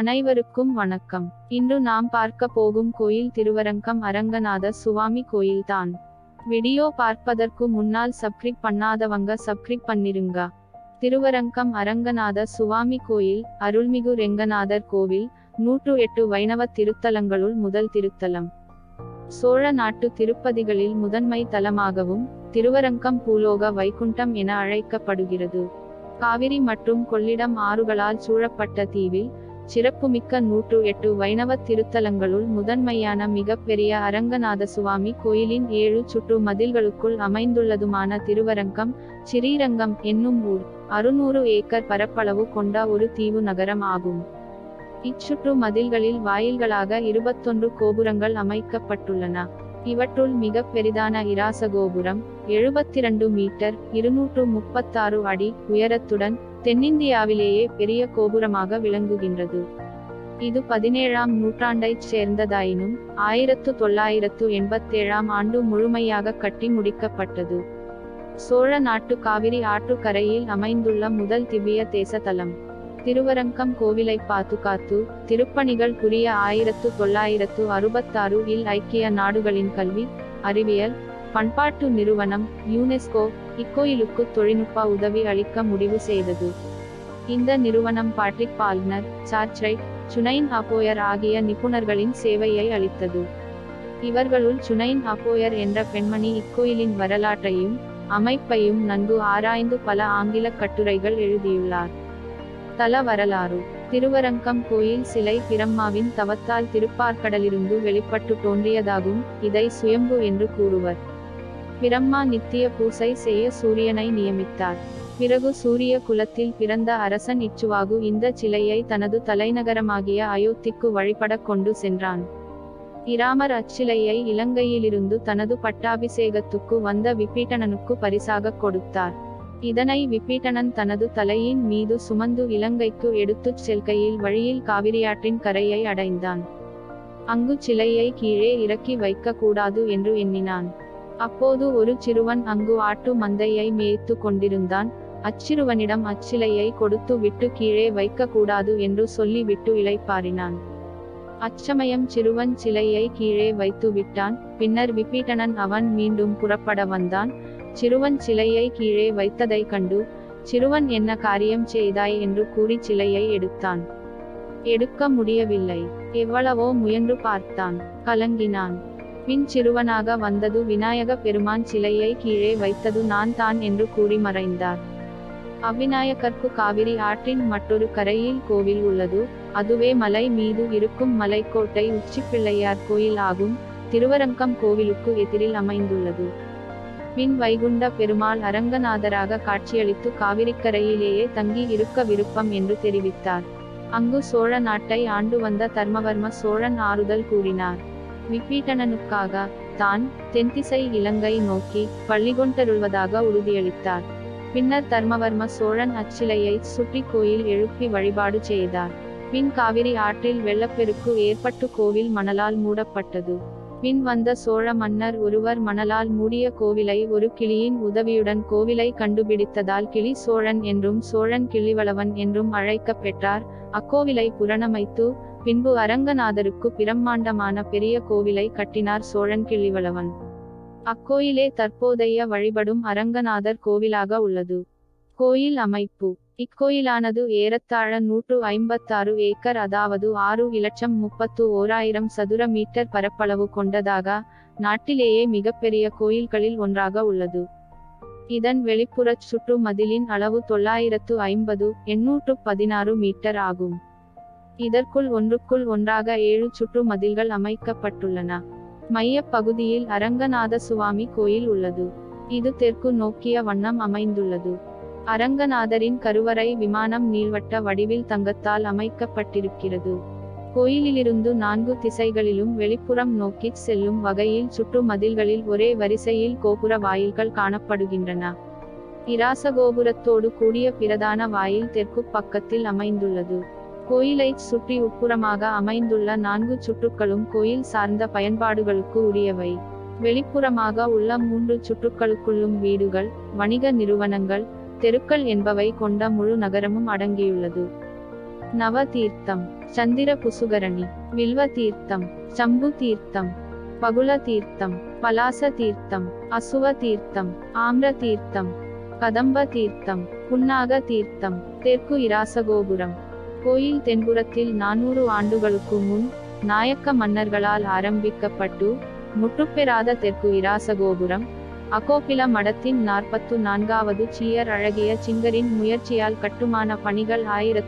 அனைவருக்கும் வணக்கம். இன்று நாம் பார்க்க போகும் கோயில் திருவரங்கம் அரங்கநாத சுவாமி கோயில்தான். வீடியோ பார்ப்பதற்கு முன்னால் சப்ஸ்கிரைப் பண்ணாதவங்க சப்ஸ்கிரைப் பண்ணிருங்க. திருவரங்கம் அரங்கநாத சுவாமி கோயில் அருள்மிகு ரெங்கநாதர் கோவில் 108 வைணவ திருத்தலங்களுள் முதல் திருத்தலம். சோழ நாட்டு திருப்பதிகளில் முதன்மை தலமாகவும் திருவரங்கம் பூலோக வைகுண்டம் என அழைக்கப்படுகிறது. காவிரி மற்றும் கொள்ளிடம் ஆறுகளால் சூழப்பட்ட தீவில் சிறப்புமிக்க 108 வைணவ திருத்தலங்களுள் முதன்மையான மிகப்பெரிய அரங்கநாத சுவாமி கோயிலின் 7 சுற்று மதில்களுக்குள் அமைந்துள்ளதுமான திருவரங்கம் ஸ்ரீரங்கம் என்னும் ஊர் 600 ஏக்கர் பரப்பளவு கொண்ட ஒரு தீவு நகரம் ஆகும். இச்சுற்று மதில்களில் வாயில்களாக 21 கோபுரங்கள் அமைக்கப்பட்டுள்ளன. இவற்றுள் மிக பெரிதான இராச கோபுரம் 72 மீட்டர் 236 அடி உயரத்துடன் தென்னிந்தியாவிலேயே பெரிய கோபுரமாக விளங்குகின்றது. இது 17ஆம் நூற்றாண்டைச் சேர்ந்ததாயினும் 1987ஆம் ஆண்டு முழுமையாக கட்டி முடிக்கப்பட்டது. சோழ நாட்டு காவிரி ஆற்று கரையில் அமைந்துள்ள முதல் திவ்ய தேச தலம். திருவரங்கம் கோவிலை பாதுகாத்து திருப்பணிகள் புரிய 1966 இல் ஐக்கிய நாடுகளின் கல்வி, அறிவியல், பண்பாட்டு நிறுவனம் யுனெஸ்கோ இக்கோயிலுக்கு தொழில்நுட்ப உதவி அளிக்க முடிவு செய்தது. இந்த நிறுவனம் பாட்ரிக் பால்னர், சார்ச்ரைட், சுனைன் அப்போயர் ஆகிய நிபுணர்களின் சேவையை அளித்தது. இவர்களுள் சுனைன் அப்போயர் என்ற பெண்மணி இக்கோயிலின் வரலாற்றையும் அமைப்பையும் நன்கு ஆராய்ந்து பல ஆங்கில கட்டுரைகள் எழுதியுள்ளார். தல வரலாறு. திருவரங்கம் கோயில் சிலை பிரம்மாவின் தவத்தால் திருப்பார்க்கடலிருந்து வெளிப்பட்டு தோன்றியதாகும். இதை சுயம்பு என்று கூறுவர். பிரம்மா நித்திய பூசை செய்ய சூரியனை நியமித்தார். பிறகு சூரிய குலத்தில் பிறந்த அரசன் இச்சுவாகு இந்த சிலையை தனது தலைநகரமாகிய அயோத்திக்கு வழிபட கொண்டு சென்றான். இராமர் அச்சிலையை இலங்கையிலிருந்து தனது பட்டாபிஷேகத்துக்கு வந்த விபீட்டணனுக்கு பரிசாக கொடுத்தார். இதனை விபீட்டணன் தனது தலையின் மீது சுமந்து இலங்கைக்கு எடுத்துச் செல்கையில் வழியில் காவிரியாற்றின் கரையை அடைந்தான். அங்கு சிலையை கீழே இறக்கி வைக்க கூடாது என்று எண்ணினான். அப்போது ஒரு சிறுவன் அங்கு ஆட்டு மந்தையை மேய்த்து கொண்டிருந்தான். அச்சிறுவனிடம் அச்சிலையை கொடுத்து விட்டு கீழே வைக்க கூடாது என்று சொல்லி விட்டு இளைப்பாறினான். அச்சமயம் சிறுவன் சிலையை கீழே வைத்து விட்டான். பின்னர் விபீட்டணன் அவன் மீண்டும் புறப்பட வந்தான். சிறுவன் சிலையை கீழே வைத்ததை கண்டு, சிறுவன் என்ன காரியம் செய்தாய் என்று கூறி சிலையை எடுத்தான். எடுக்க முடியவில்லை. எவ்வளவோ முயன்று பார்த்தான். கலங்கினான். பின் சிறுவனாக வந்தது விநாயக பெருமான் சிலையை கீழே வைத்தது நான் தான் என்று கூறி மறைந்தார். அவ்விநாயகர்க்கு காவிரி ஆற்றின் மற்றொரு கரையில் கோவில் உள்ளது. அதுவே மலை மீது இருக்கும் மலைக்கோட்டை உச்சிப்பிள்ளையார் கோயில் ஆகும். திருவரங்கம் கோவிலுக்கு எதிரில் அமைந்துள்ளது. பின் வைகுண்ட பெருமாள் அரங்கநாதராக காட்சியளித்து காவிரிக்கரையிலேயே தங்கி இருக்க விருப்பம் என்று தெரிவித்தார். அங்கு சோழ நாட்டை ஆண்டு வந்த தர்மவர்ம சோழன் ஆறுதல் கூறினார். விபீட்டணனுக்காக தான் தென்திசை இலங்கை நோக்கி பள்ளிகொண்டருள்வதாக உறுதியளித்தார். பின்னர் தர்மவர்ம சோழன் அச்சிலையை சுற்றி கோயில் எழுப்பி வழிபாடு செய்தார். பின் காவிரி ஆற்றில் வெள்ளப்பெருக்கு ஏற்பட்டு கோவில் மணலால் மூடப்பட்டது. பின் வந்த சோழ மன்னர் ஒருவர் மணலால் மூடிய கோவிலை ஒரு கிளியின் உதவியுடன் கோவிலை கண்டுபிடித்ததால் கிளி சோழன் என்றும் சோழன் கிள்ளிவளவன் என்றும் அழைக்கப் பெற்றார். அக்கோவிலை புரணமைத்து பின்பு அரங்கநாதருக்கு பிரம்மாண்டமான பெரிய கோவிலை கட்டினார் சோழன் கிள்ளிவளவன். அக்கோயிலே தற்போதைய வழிபடும் அரங்கநாதர் கோவிலாக உள்ளது. கோயில் அமைப்பு. இக்கோயிலானது ஏறத்தாழ 156 ஏக்கர் அதாவது 6,31,1000 சதுர மீட்டர் பரப்பளவு கொண்டதாக நாட்டிலேயே மிகப்பெரிய கோயில்களில் ஒன்றாக உள்ளது. இதன் வெளிப்புறச் சுற்று மதிலின் அளவு 950 816 மீட்டர் ஆகும். இதற்குள் ஒன்றுக்குள் ஒன்றாக 7 சுற்று மதில்கள் அமைக்கப்பட்டுள்ளன. மைய பகுதியில் அரங்கநாத சுவாமி கோயில் உள்ளது. இது தெற்கு நோக்கிய வண்ணம் அமைந்துள்ளது. அரங்கநாதரின் கருவறை விமானம் நீள்வட்ட வடிவில் தங்கத்தால் அமைக்கப்பட்டிருக்கிறது. கோயிலிலிருந்து 4 திசைகளிலும் வெளிப்புறம் நோக்கி செல்லும் வகையில் சுற்று மதில்களில் ஒரே வரிசையில் கோபுர வாயில்கள் காணப்படுகின்றன. இராச கோபுரத்தோடு கூடிய பிரதான வாயில் தெற்கு பக்கத்தில் அமைந்துள்ளது. கோயிலைச் சுற்றி உட்புறமாக அமைந்துள்ள 4 சுற்றுக்களும் கோயில் சார்ந்த பயன்பாடுகளுக்கு உரியவை. வெளிப்புறமாக உள்ள 3 சுற்றுக்களுக்குள்ளும் வீடுகள், வணிக நிறுவனங்கள், தெருக்கள் என்பவை கொண்ட முழு நகரமும் அடங்கியுள்ளது. நவ தீர்த்தம், சந்திர புசுகரணி, வில்வ தீர்த்தம், சம்பு தீர்த்தம், பகுல தீர்த்தம், பலாச தீர்த்தம், அசுவ தீர்த்தம், ஆம்ர தீர்த்தம், கதம்ப தீர்த்தம், புன்னாக தீர்த்தம். தெற்கு இராசகோபுரம். கோயில் தென்புறத்தில் 400 ஆண்டுகளுக்கு முன் நாயக்க மன்னர்களால் ஆரம்பிக்கப்பட்டு முற்றுப்பெறாத தெற்கு இராசகோபுரம் அகோபில மடத்தின் 44வது சியர் அழகிய சிங்கரின் முயற்சியால் கட்டுமான பணிகள்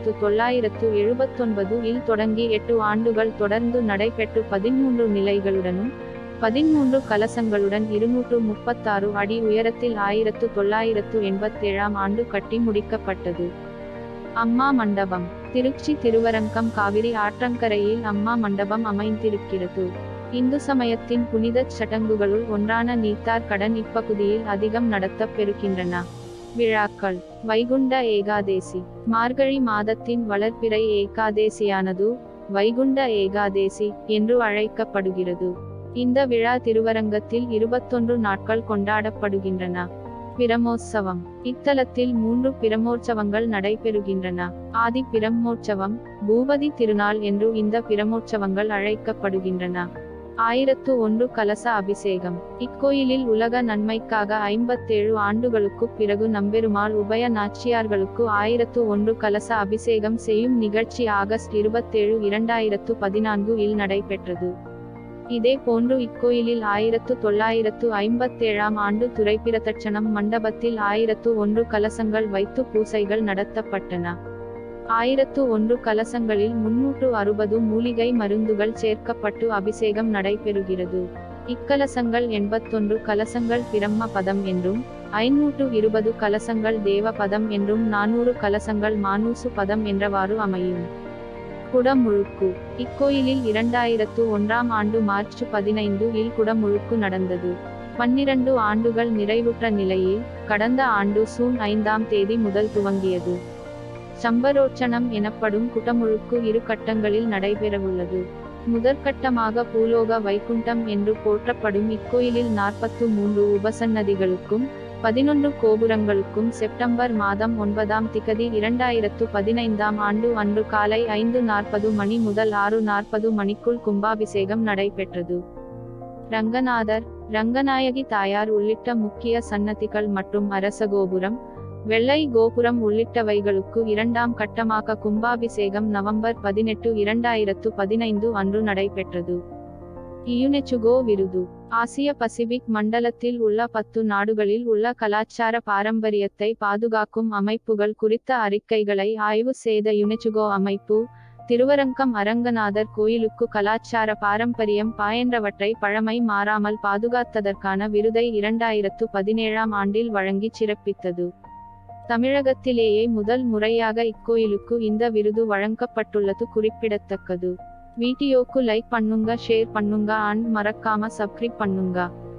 1979 இல் தொடங்கி 8 ஆண்டுகள் தொடர்ந்து நடைபெற்று 13 நிலைகளுடனும் 13 கலசங்களுடன் 236 அடி உயரத்தில் 1987 ஆண்டு கட்டி முடிக்கப்பட்டது. அம்மா மண்டபம். திருச்சி திருவரங்கம் காவிரி ஆற்றங்கரையில் அம்மா மண்டபம் அமைந்திருக்கிறது. இந்து சமயத்தின் புனித சடங்குகளுள் ஒன்றான நீத்தார் கடன் இப்பகுதியில் அதிகம் நடத்தப் பெறுகின்றன. விழாக்கள். வைகுண்ட ஏகாதேசி. மார்கழி மாதத்தின் வளர்பிறை ஏகாதேசியானது வைகுண்ட ஏகாதேசி என்று அழைக்கப்படுகிறது. இந்த விழா திருவரங்கத்தில் 21 நாட்கள் கொண்டாடப்படுகின்றன. பிரமோற்சவம். இத்தலத்தில் 3 பிரமோற்சவங்கள் நடைபெறுகின்றன. ஆதி பிரம்மோற்சவம், பூபதி திருநாள் என்று இந்த பிரமோற்சவங்கள் அழைக்கப்படுகின்றன. 1001 கலச அபிஷேகம். இக்கோயிலில் உலக நன்மைக்காக 57 ஆண்டுகளுக்குப் பிறகு நம்பெருமாள் உபய நாச்சியார்களுக்கு 1001 கலச அபிஷேகம் செய்யும் நிகழ்ச்சி ஆகஸ்ட் 27, 2014 இல் நடைபெற்றது. இதே போன்று இக்கோயிலில் 1957 ஆண்டு துரைப்பிரதட்சணம் மண்டபத்தில் 1001 கலசங்கள் வைத்து பூசைகள் நடத்தப்பட்டன. 1001 கலசங்களில் 360 மூலிகை மருந்துகள் சேர்க்கப்பட்டு அபிஷேகம் நடைபெறுகிறது. இக்கலசங்கள் 81 கலசங்கள் பிரம்ம பதம் என்றும் 520 கலசங்கள் தேவ பதம் என்றும் 400 கலசங்கள் மானூசு பதம் என்றவாறு அமையும். குடமுழுக்கு. இக்கோயிலில் 2001 ஆண்டு மார்ச் 15 இல் குடமுழுக்கு நடந்தது. 12 ஆண்டுகள் நிறைவுற்ற நிலையில் கடந்த ஆண்டு ஜூன் 5ஆம் தேதி முதல் துவங்கியது. சம்பரோச்சனம் எனப்படும் குடமுழுக்கு 2 கட்டங்களில் நடைபெறவுள்ளது. முதற்கட்டமாக பூலோக வைகுண்டம் என்று போற்றப்படும் இக்கோயிலில் 43 உபசன்னதிகளுக்கும் 11 கோபுரங்களுக்கும் செப்டம்பர் மாதம் 9ஆம் திகதி 2015ஆம் ஆண்டு அன்று காலை 5:40 மணி முதல் 6:40 மணிக்குள் கும்பாபிஷேகம் நடைபெற்றது. ரங்கநாதர், ரங்கநாயகி தாயார் உள்ளிட்ட முக்கிய சன்னதிகள் மற்றும் அரசகோபுரம், வெள்ளை கோபுரம் உள்ளிட்டவைகளுக்கு 2ஆம் கட்டமாக கும்பாபிஷேகம் நவம்பர் 18, 2015 அன்று நடைபெற்றது. யுனெஸ்கோ விருது. ஆசிய பசிபிக் மண்டலத்தில் உள்ள 10 நாடுகளில் உள்ள கலாச்சார பாரம்பரியத்தை பாதுகாக்கும் அமைப்புகள் குறித்த அறிக்கைகளை ஆய்வு செய்த யுனெஸ்கோ அமைப்பு, திருவரங்கம் அரங்கநாதர் கோயிலுக்கு கலாச்சார பாரம்பரியம் பாயன்றவற்றை பழமை மாறாமல் பாதுகாத்ததற்கான விருதை 2017ஆம் ஆண்டில் வழங்கி சிறப்பித்தது. தமிழகத்திலேயே முதல் முறையாக இக்கோயிலுக்கு இந்த விருது வழங்கப்பட்டுள்ளது குறிப்பிடத்தக்கது. வீடியோக்கு லைக் பண்ணுங்க, ஷேர் பண்ணுங்க அண்ட் மறக்காம சப்ஸ்கிரைப் பண்ணுங்க.